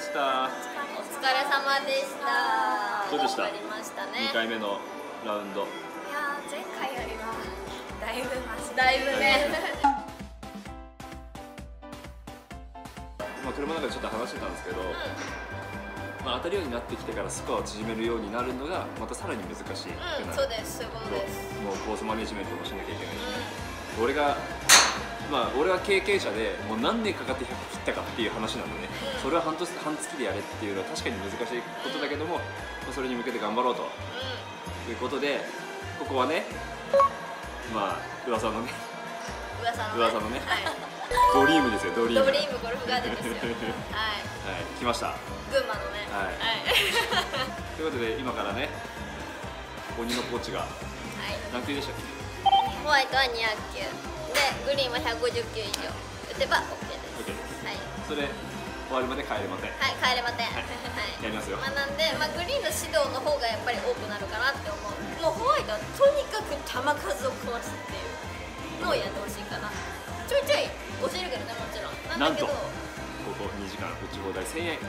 した。 お疲れ様でした。 どうでした？ 終わりましたね。 2回目のラウンド。いやー、前回よりはだいぶマシ。だいぶね。 まあ車の中でちょっと話してたんですけど、まあ当たるようになってきてからスコアを縮めるようになるのがまたさらに難しい。 そうです。そういうことです。 もうコースマネジメントもしなきゃいけないし、俺は経験者でもう何年かかって100切ったかっていう話なんでね、それは半月でやれっていうのは確かに難しいことだけども、それに向けて頑張ろうということで、ここはね、まあ噂のねドリームですよ。ドリームゴルフガーデンですよ。はい、 来ました。 群馬のね。 ということで今からね、鬼のコーチが何球でしたっけ？ ホワイトは200球で、グリーンは150球以上打てば OK です。はい。 それ終わるまで帰れません。 はい、帰れません。 やりますよ。 なんで、グリーンの指導の方がやっぱり多くなるかなって思う。もうホワイトはとにかく球数を壊すっていうのをやってほしいかな。ちょいちょい教えるけどね、もちろん。なんだけど、 ここ2時間打ち放題1000円。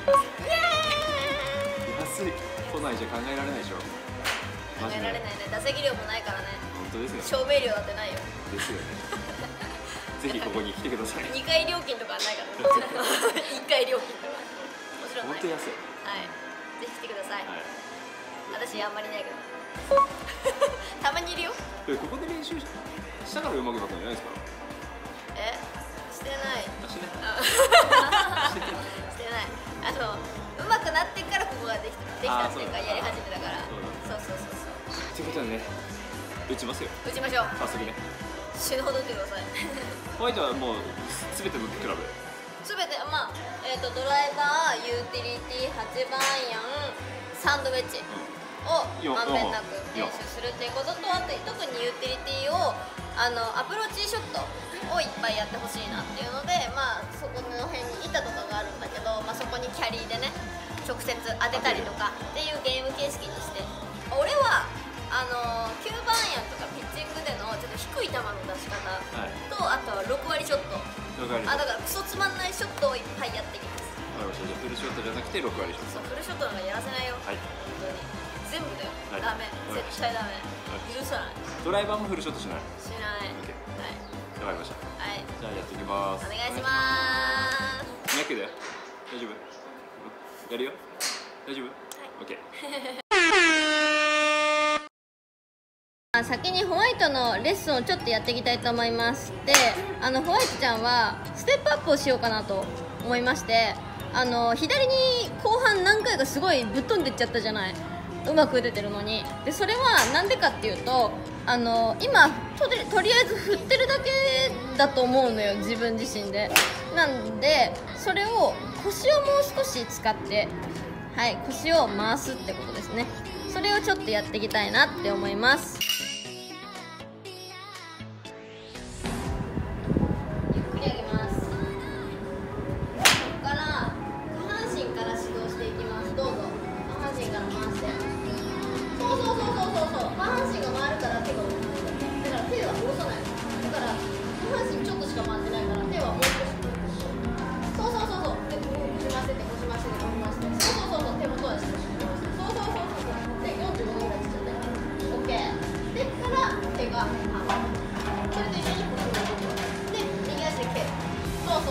安い。都内じゃ考えられないでしょ。 考えられないね。打席料もないからね。 本当ですよ。 照明料だってないよ。 ですよね。ぜひここに来てください。 2回料金とかはないからね。1回料金とかもちろんない。 本当安い。 はい、ぜひ来てください。私あんまりないけどたまにいるよ。 ここで練習したからうまくなったんじゃないですか？ してない。 してない。 うまくなってからここができたっていうか、やり始めたから。そうっていうことでね、打ちますよ。 打ちましょう。 早速ね、 死ぬほど打ってください。 ホワイトはもうすべてのクラブ、 すべて、ドライバー、ユーティリティ、8番アイアン、サンドウェッジをまんべんなく練習するっていうことと、あと特にユーティリティをアプローチショットをいっぱいやってほしいなっていうので、そこの辺に板とかがあるんだけど、そこにキャリーでね直接当てたりとかっていうゲーム形式にして、俺は9番アイアンとかピッチングでのちょっと低い球の出し方と、あとは6割ショット、だからクソつまんないショットをいっぱいやっていきます。 フルショットじゃなくて6割ショット。 フルショットなんかやらせないよ。本当に全部だよ。ダメ、絶対ダメ、許さない。 ドライバーもフルショットしない？ しない。 わかりました。じゃあやっていきます。 お願いします。 200だよ。大丈夫？やるよ。大丈夫？オッケー。 先にホワイトのレッスンをちょっとやっていきたいと思います。で、ホワイトちゃんはステップアップをしようかなと思いまして、左に後半何回かすごいぶっ飛んでっちゃったじゃない、うまく打ててるのに。でそれはなんでかっていうと、今とりあえず振ってるだけだと思うのよ、自分自身で。なんでそれを腰をもう少し使って、腰を回すってことですね。それをちょっとやっていきたいなって思います。ゆっくり上げます。ここから下半身から指導していきます。どうぞ下半身から回して。そう下半身が回るから手が動く。だから手は下ろさない。だから下半身ちょっとしか回ってないから、手はもう少し。そうで、腰回してて腰回してて腰回して、手元はしっかりで45度ぐらいしちゃって OK でから手がそれと一緒にで右足で蹴る。そう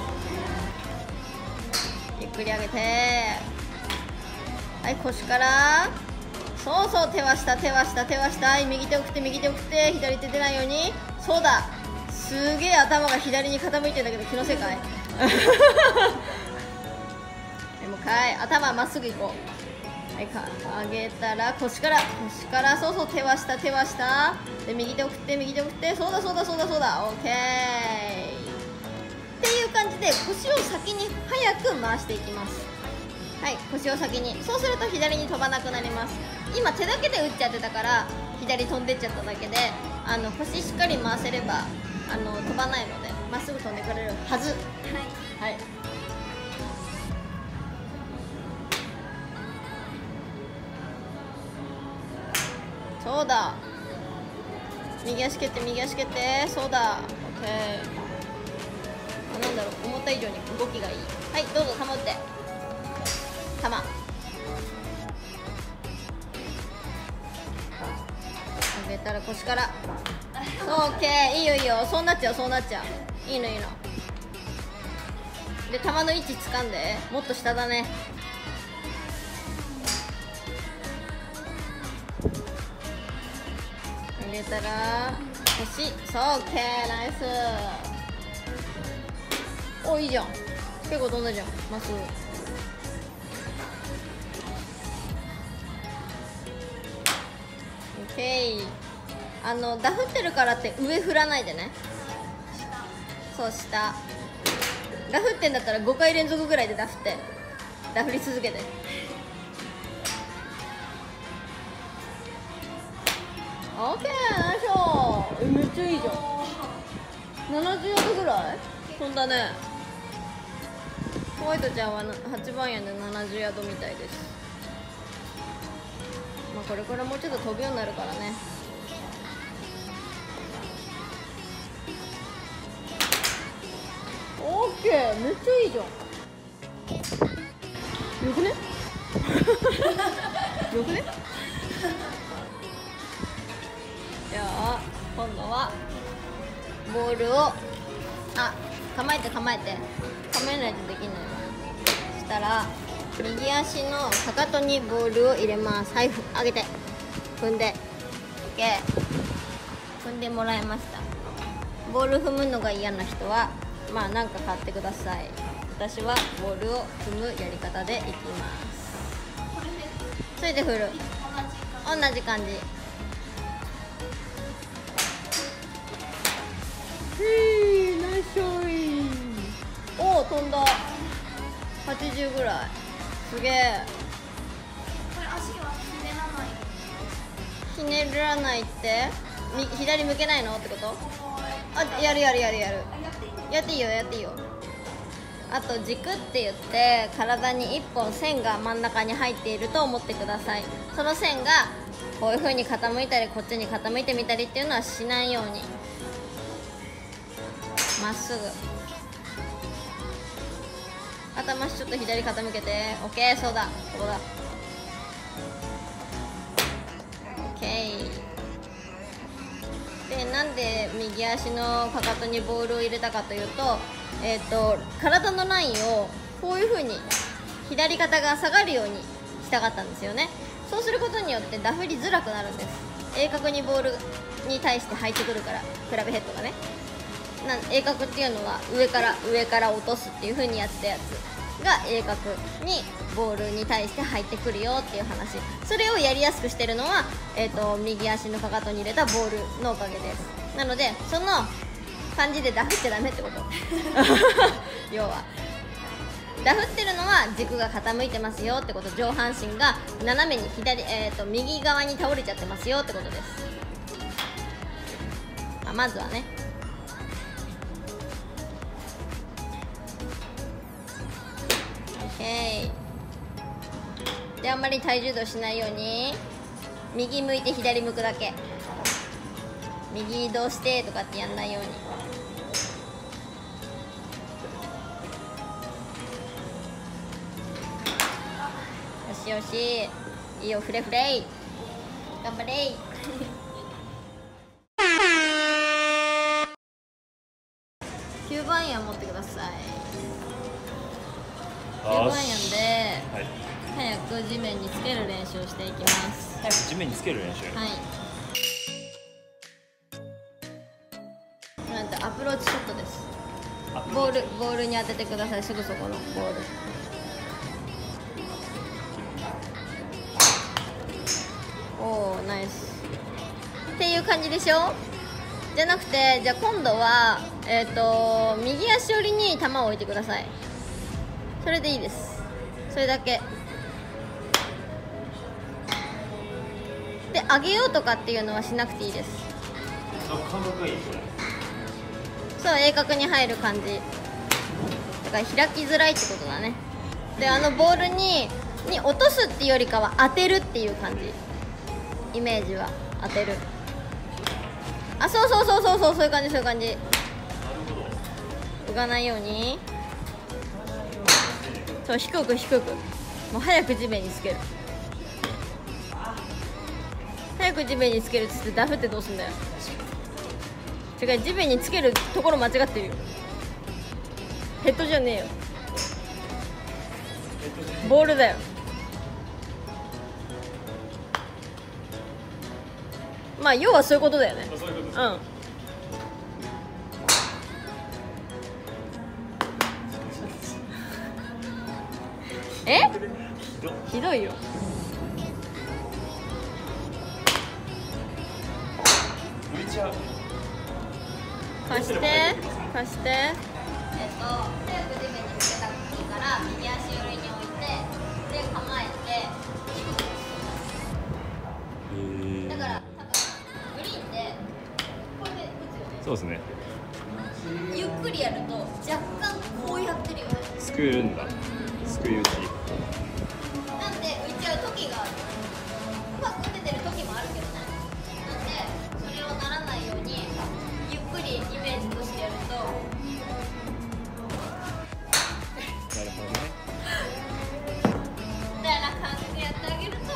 ゆっくり上げて、腰から手は下、右手を振って左手出ないように。そうだ、すげえ頭が左に傾いてんだけど気のせいかい。もう一回頭まっすぐいこう。上げたら腰から、手は下で右手を振って、そうだ OK っていう感じで腰を先に早く回していきます。腰を先に。そうすると左に飛ばなくなります。今手だけで打っちゃってたから左飛んでっちゃっただけで、腰しっかり回せれば飛ばないのでまっすぐ飛んでくれるはず。そうだ、右足蹴って、そうだ OK。なんだろう、思った以上に動きがいい。どうぞ保って。 球上げたら腰から。オッケー、いいよいいよ、そうなっちゃうそうなっちゃう。いいのいいの。で球の位置掴んで、もっと下だね。上げたら腰、そう、オッケー、ナイス。お、いいじゃん、結構飛んだじゃん、まっすぐ。オッケー。ダフってるからって上振らないでね。そう、下ダフってんだったら5回連続ぐらいでダフり続けて。オッケー、ナイスショー。めっちゃいいじゃん。70ヤードぐらい飛んだね。ホワイトちゃんは8番アイアンで70ヤードみたいです。まあこれからもうちょっと飛ぶようになるからね。オッケー、めっちゃいいじゃん。よくねよくね。じゃあ今度はボールを構えて構えないとできないわ。そしたら右足のかかとにボールを入れます。はい、上げて踏んで OK。 踏んでもらいました。ボール踏むのが嫌な人はまあなんか買ってください。私はボールを踏むやり方でいきます。それで振る、同じ感じ。ナイスショット。おお、飛んだ。80ぐらい。すげえ。 これ足はひねらないって左向けないのってこと？やる。やっていいよ。あと軸って言って体に1本線が真ん中に入っていると思ってください。その線がこういう風に傾いたりこっちに傾いてみたりっていうのはしないように、まっすぐ頭ちょっと左傾けて OK。 そうだ、ここだ OK。 でなんで右足のかかとにボールを入れたかというと、体のラインをこういう風に左肩が下がるようにしたかったんですよね。そうすることによってダフりづらくなるんです。鋭角にボールに対して入ってくるから、クラブヘッドがね。鋭角っていうのは上から落とすっていう風にやったやつが鋭角にボールに対して入ってくるよっていう話。それをやりやすくしてるのは、右足のかかとに入れたボールのおかげです。なのでその感じでダフっちゃダメってこと要はダフってるのは軸が傾いてますよってこと。上半身が斜めに右側に倒れちゃってますよってことです。まずはね。であんまり体重移動しないように右向いて左向くだけ。右移動してとかってやんないように。よしよし、いいよ、フレフレ頑張れ9番アイアン持ってください。9番アイアンで早く地面につける練習をしていきます。 早く地面につける練習。 はい。なんてアプローチショットです。ボールに当ててください。すぐそこのボール。おー、ナイスっていう感じでしょ。じゃなくて、じゃあ今度は右足寄りに球を置いてください。それでいいです。それだけで、上げようとかっていうのはしなくていいです。 感覚がいい。 そう、鋭角に入る感じだから開きづらいってことだね。でボールに落とすっていうよりかは当てるっていう感じ。イメージは当てる。そういう感じ。なるほど。浮かないように。そう、低くもう早く地面につける。早く地面につけるっつってダフってどうすんだよ。違う、地面につけるところ間違ってるよ。ヘッドじゃねえよ、ボールだよ。まあ要はそういうことだよね。 そういうことです。 うん。え？ひどいよ。 浮いちゃう。 貸して貸して。 早く地面につけた時から右足寄りに置いてで構えて低くだから多分グリーンでこれで打つよね。 そうですね。 ゆっくりやると若干こうやってるよね。 すくうんだ。すくい打ち。 なんで浮いちゃう時がある。うまく打ててる時もあるけどね。なんでそれをならないようにゆっくりイメージとしてやるとなるほどね。 みたいな感じでやってあげると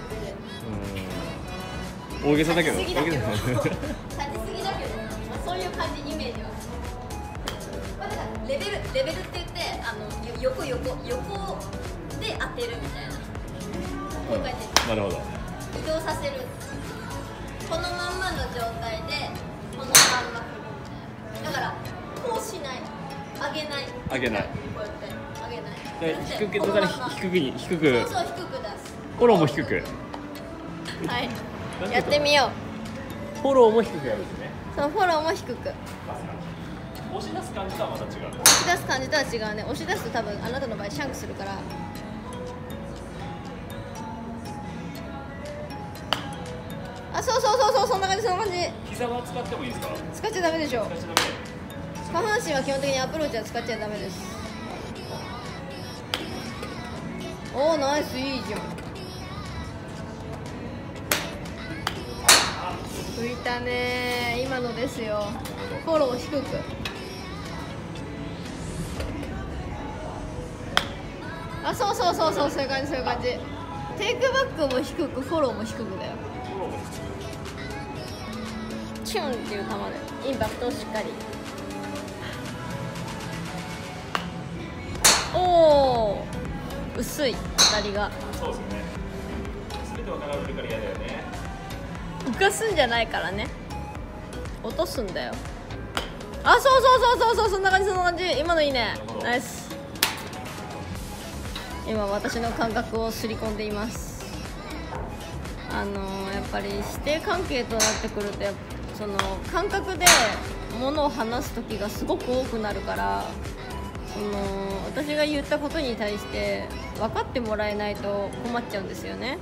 大げさだけど。 立ちすぎだけど大げさ立ちすぎだけど、まあ、そういう感じイメージは。まあ、だからレベルって言って横で当てるみたいな、こういう感じ。 なるほど。 移動させる。このまんまの状態でこのまんま振るみたいな。だからこうしない、上げない、 上げない。 こうやって上げない。 低くだから低くに低く。 そうそう、低く出す。 フォローも低く。 はいやってみよフォローも低くやるんですね。 う。そう、フォローも低く。 押し出す感じとはまた違う。 押し出す感じとは違うね。押し出すと多分あなたの場合シャンクするから。あ、そうそうそうそう、そんな感じ、そんな感じ。 膝は使ってもいいですか？ 使っちゃダメでしょ。 使っちゃダメ。 下半身は基本的にアプローチは使っちゃダメです。おー、ナイス、いいじゃん。浮いたねー、今のですよ。フォロー低く。あ、そうそうそうそう、そういう感じ、そういう感じ。テイクバックも低く、フォローも低くだよ。チュンっていう球でインパクトをしっかり。おお、薄い当たりが。 そうですよね。全て分かられるから嫌だよね。 浮かすんじゃないからね、落とすんだよ。あ、そうそうそうそうそう、そんな感じ、そんな感じ。今のいいね、ナイス。今私の感覚をすり込んでいます。やっぱり師弟関係となってくると、その感覚で物を話す時がすごく多くなるから、私が言ったことに対して分かってもらえないと困っちゃうんですよね。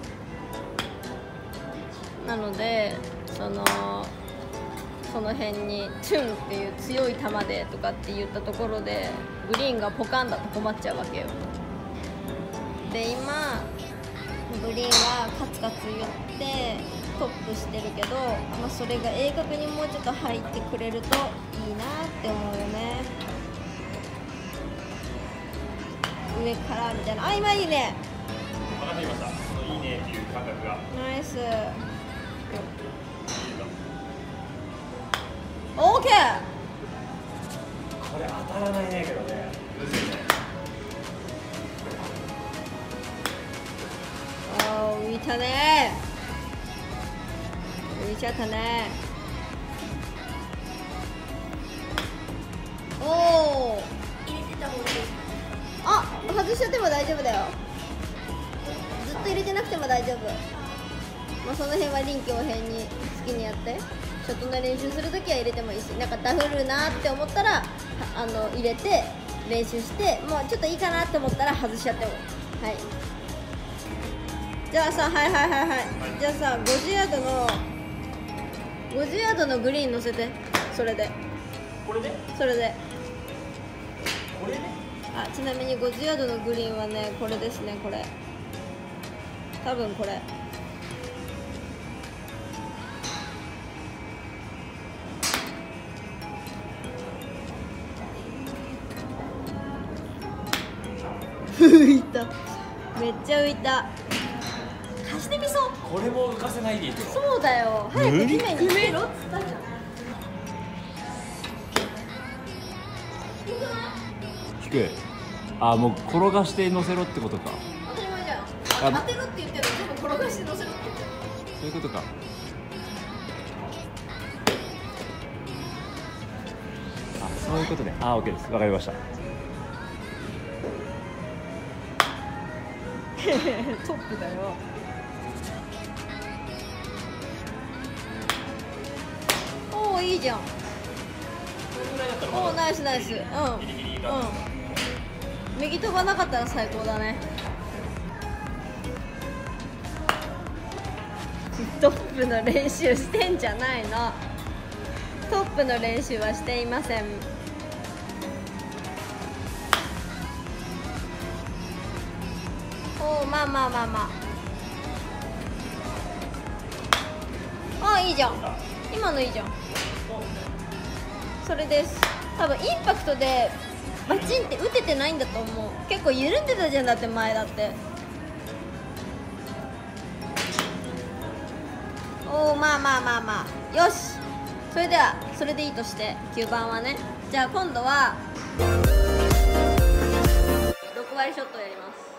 なのでその辺にチュンっていう強い球でとかって言ったところでグリーンがポカンだと困っちゃうわけよ。で今グリーンはカツカツ言ってトップしてるけど、まあ、それが鋭角にもうちょっと入ってくれるといいなって思うよね。上からみたいな。あ、今いいね。 分かってきました。そのいいねっていう感覚が。 ナイス。オーケー。 これ当たらないねけどね。 あー、浮いたね。浮いちゃったね。おお。 入れてた方がいい。 あ、外しちゃっても大丈夫だよ。ずっと入れてなくても大丈夫。まあその辺は臨機応変に好きにやって。ショットの練習するときは入れてもいいし、なんかダフるなって思ったら入れて練習して、もうちょっといいかなって思ったら外しちゃっても。はい。じゃあさ、はいはいはいはい。じゃあさ、50ヤードのグリーン乗せて。それで。 これで？ それで。 これで？ あ、ちなみに50ヤードのグリーンはね、これですね、これ。多分これ。いった。 めっちゃ浮いた。貸してみそう。 これも浮かせないでいいけど。 そうだよ、早く地面につけろっつったじゃん。 低い。あ、もう転がして乗せろってことか。 当たり前じゃん。当てろって言ってるの全部転がして乗せろって言ってる。 そういうことか。あ、そういうことね。あ、OK です。わかりました。 トップだよ。おお、いいじゃん。おお、ナイスナイス。うんうん。右飛ばなかったら最高だね。トップの練習してんじゃないの。トップの練習はしていません。おお、まあまあまあまあ。あ、いいじゃん。今のいいじゃん。それです。多分インパクトでバチンって打ててないんだと思う。結構緩んでたじゃん、だって前だって。おお、まあまあまあまあ、よし。それではそれでいいとして9番はね。じゃあ今度は6割ショットをやります。